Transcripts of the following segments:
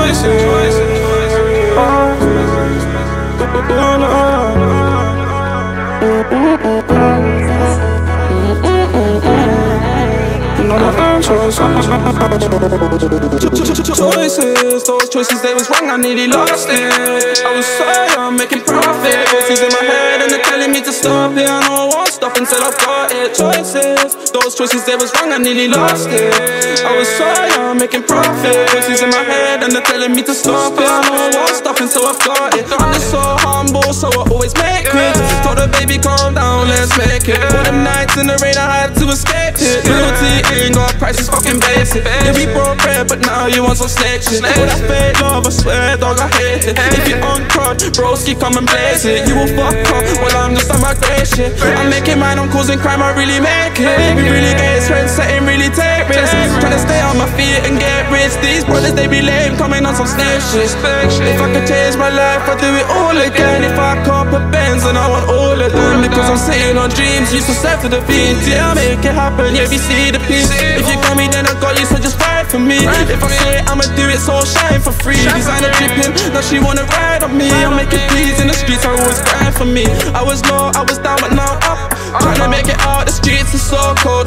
Choices, those choices, they was wrong, I nearly lost it. I was so young, making profit. Voices in my head and they're telling me to stop it. I know I won't stop until I've got it. Choices, those choices, they was wrong, I nearly lost it. I was so young, making profit. Voices in my head and they're telling me to stop it. I know I won't stop until I've got it. I'm just so humble, so I always make it. Told her, baby, calm down, let's make it. All the nights in the rain, I had to escape it. Loyalty ain't got price, it's fucking basic. Yeah, we broke bread, but now you want some snake shit. All that fake love, I swear, dog, I hate it. If you uncrud, broski, come and blaze it. You will fuck up, well, I'm just on my great shit. I'm making mine, I'm causing crime, I really make it. We really get friends, setting really take risks. Trying to stay on my feet and get rich. These brothers, they be lame, coming on some snake shit. If I could change my life, I'd do it all again. If I can't put Benz, then I want all of them. Because I'm sitting on dreams, used to serve to the fiends. Yeah, I'll make it happen, yeah, we see the peace. If you got me, then I got you, so just fight for me. If I say it, I'ma do it, so I'll shine for free. Designer dripping, now she wanna ride on me. I'm making peace in the streets, I always grind for me. I was low, I was down, but now up. Trying to make it out, the streets is so cold.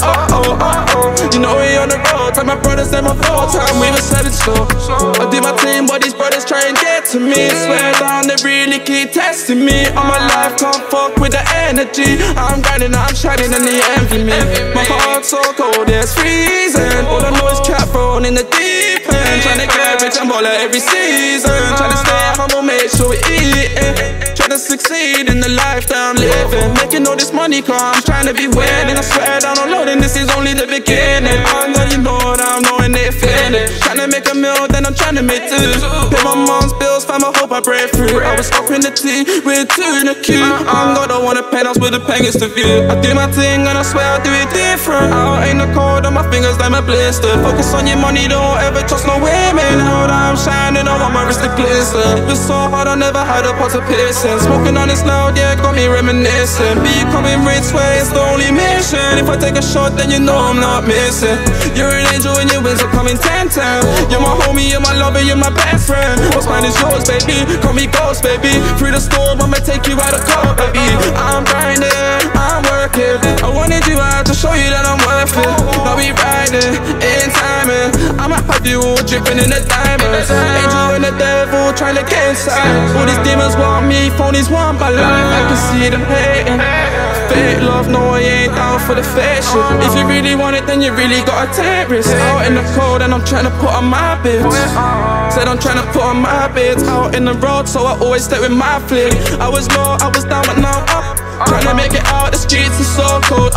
You know we on the road, tell my brothers them my full time, we was headed slow. I do my thing, but these brothers try and get to me. Swear down, they really keep testing me. All my life can't fuck with the energy. I'm grinding, I'm shining and they envy me. My heart's so cold, yeah, it's freezing. All I know is cat thrown in the deep end. Trying to get rich and ball every season. Trying to stay humble, make sure we eat it. Trying to succeed in the life that I'm living. Making all this money, cause I'm trying to be winning. I swear down on loading, this is only the beginning. I'm gonna know that I'm knowing they feel it. Trying to make a meal, then I'm trying to make two. Pay my mom's bills, fam, I hope I break through. I was up in the tea with two in the queue. I'm gonna want a penthouse with the penguins to view. I do my thing and I swear I do it different. I ain't no cold on my fingers like my blister. Focus on your money, don't ever trust no women. How I'm shining, I want my wrist to glisten. It was so hard, I never had a pot of piercing. Smoking on this loud, yeah, got me reminiscing. Becoming rich, swear it's the only mission. If I take a shot, then you know I'm not missing. You're an angel and your wings are coming 10 times. You're my homie, you're my lover, you're my best friend. What's mine is yours, baby, call me ghost, baby. Through the storm, I'ma take you out of court, baby. I'm grinding, I'm working. I wanted you out to show you that I'm worth it. Now we riding, in timing. I'ma have you all dripping in the diamonds. Angel and the devil trying to get inside. All these demons want me, phonies want my life. I can see them hating. Fake love, no, I ain't down for the fake shit. If you really want it, then you really gotta take risks. Out in the cold and I'm trying to put on my bits. Said I'm trying to put on my bits. Out in the road, so I always stay with my flick. I was low, I was down, but now I'm up. Trying to make it out, the streets are so cold.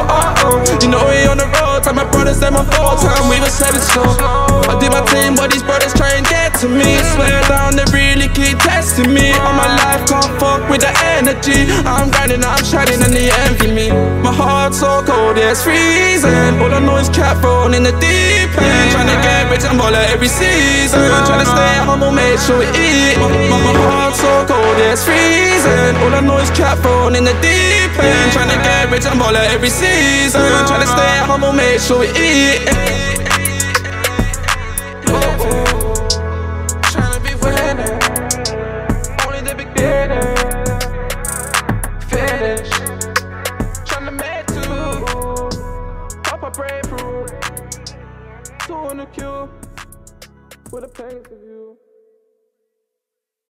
You know we on the road, tell my brothers that my full time, we was headed slow. I do my thing, but these brothers try and get to me. Swear down, they really keep testing me. All my life can't fuck with the energy. I'm grinding, I'm shining and they envy me. My heart's so cold, yeah, it's freezing. All I know is cat thrown in the deep end. Trying to get rich and ball every season. Trying to stay humble, make sure we eat. My heart's so cold, yeah, it's freezing. All I know is cat thrown in the deep end. Trying to get rich and ball every season. Trying to stay humble, make sure we eat. Trying to be winning, only the beginning. Finish, trying to make two. Hope I break through. Two on the queue with a pain to view.